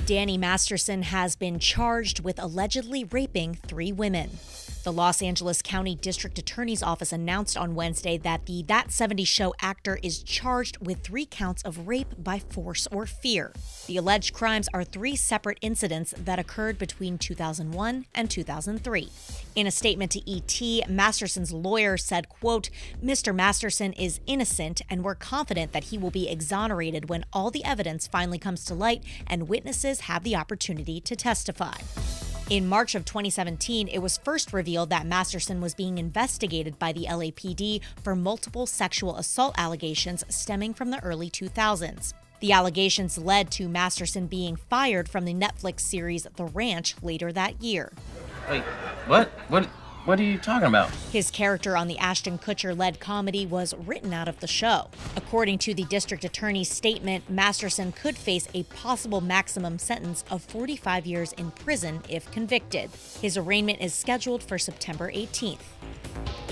Danny Masterson has been charged with allegedly raping 3 women. The Los Angeles County District Attorney's Office announced on Wednesday that the That 70s Show actor is charged with 3 counts of rape by force or fear. The alleged crimes are 3 separate incidents that occurred between 2001 and 2003. In a statement to ET, Masterson's lawyer said, quote, "Mr. Masterson is innocent and we're confident that he will be exonerated when all the evidence finally comes to light and witnesses have the opportunity to testify." In March of 2017, it was first revealed that Masterson was being investigated by the LAPD for multiple sexual assault allegations stemming from the early 2000s. The allegations led to Masterson being fired from the Netflix series The Ranch later that year. Wait, what are you talking about? His character on the Ashton Kutcher-led comedy was written out of the show. According to the district attorney's statement, Masterson could face a possible maximum sentence of 45 years in prison if convicted. His arraignment is scheduled for September 18th.